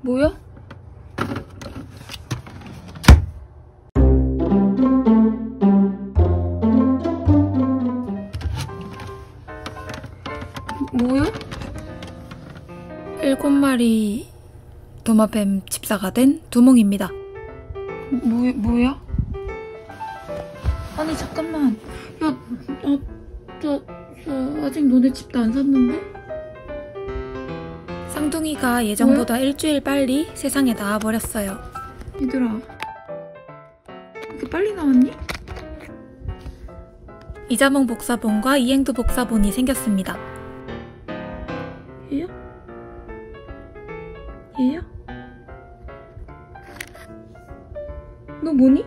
뭐야? 뭐야? 7마리 도마뱀 집사가 된 두몽입니다. 뭐야? 아니 잠깐만. 야, 저 아직 너네 집도 안 샀는데? 쌍둥이가 예정보다 일주일 빨리 세상에 나와버렸어요. 얘들아, 이렇게 빨리 나왔니? 이자몽 복사본과 이행두 복사본이 생겼습니다. 얘야? 얘야? 너 뭐니?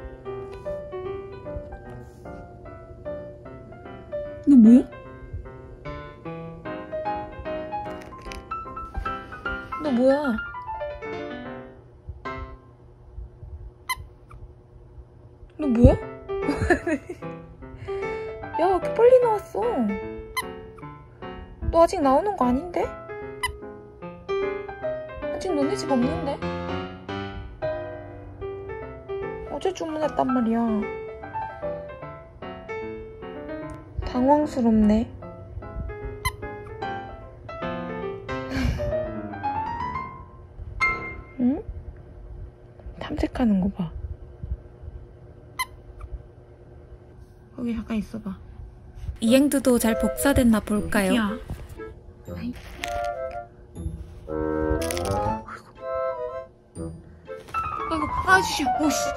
너 뭐야? 너 뭐야? 너 뭐야? 야, 이렇게 빨리 나왔어. 너 아직 나오는 거 아닌데? 아직 너네 집 없는데? 어제 주문했단 말이야. 당황스럽네. 응? 탐색하는 거 봐. 거기 잠깐 있어봐. 이행두도 잘 복사됐나 볼까요? 어디야? 아이고, 아저씨, 오씨,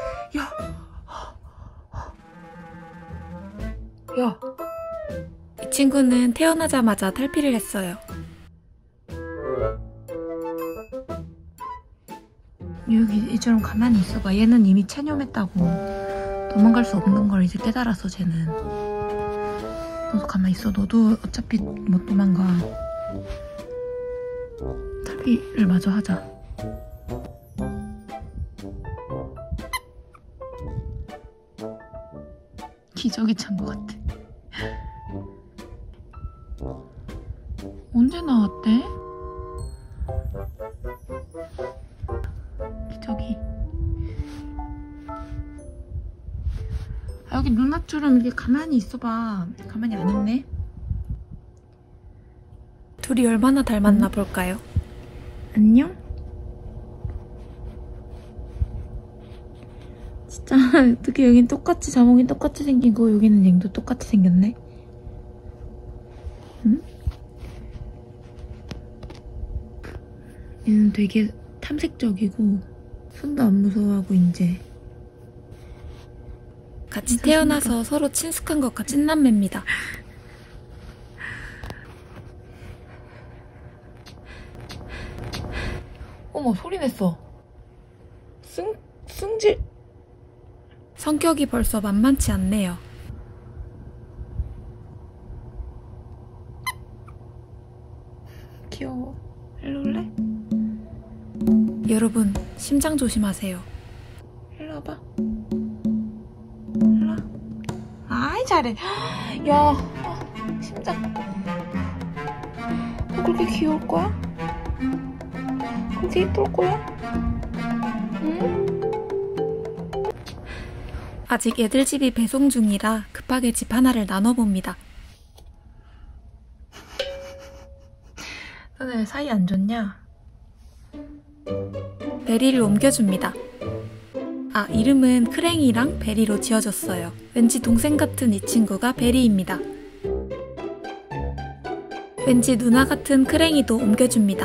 야. 이 친구는 태어나자마자 탈피를 했어요. 여기 이처럼 가만히 있어봐. 얘는 이미 체념했다고. 도망갈 수 없는 걸 이제 깨달았어, 쟤는. 너도 가만히 있어. 너도 어차피 못 도망가. 탈피를 마저 하자. 기적이 찬 것 같아. 언제 나왔대? 기적이. 아, 여기 누나처럼 이렇게 가만히 있어봐. 가만히 안 있네. 둘이 얼마나 닮았나 볼까요? 안녕? 진짜 어떻게 여긴 똑같이, 자몽이 똑같이 생기고 여기는 앵도 똑같이 생겼네? 응? 얘는 되게 탐색적이고 손도 안 무서워하고 이제 같이 태어나서 서로 친숙한 것 같은 찐남매입니다. 어머, 소리 냈어. 승질. 성격이 벌써 만만치 않네요. 귀여워. 일로 올래? 여러분, 심장 조심하세요. 일로 와봐. 일로 와. 아이, 잘해. 야, 심장. 너 그렇게 귀여울 거야? 그렇게 예쁠 거야? 응? 아직 애들 집이 배송 중이라 급하게 집 하나를 나눠봅니다. 너네 사이 안 좋냐? 베리를 옮겨줍니다. 아, 이름은 크랭이랑 베리로 지어줬어요. 왠지 동생 같은 이 친구가 베리입니다. 왠지 누나 같은 크랭이도 옮겨줍니다.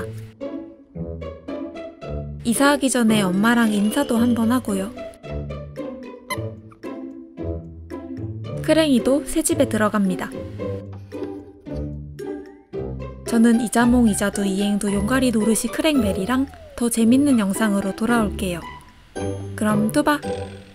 이사하기 전에 엄마랑 인사도 한번 하고요. 크랭이도 새 집에 들어갑니다. 저는 이자몽, 이자두, 이행두, 용가리 노릇이 크랭베리랑 더 재밌는 영상으로 돌아올게요. 그럼 또 봐!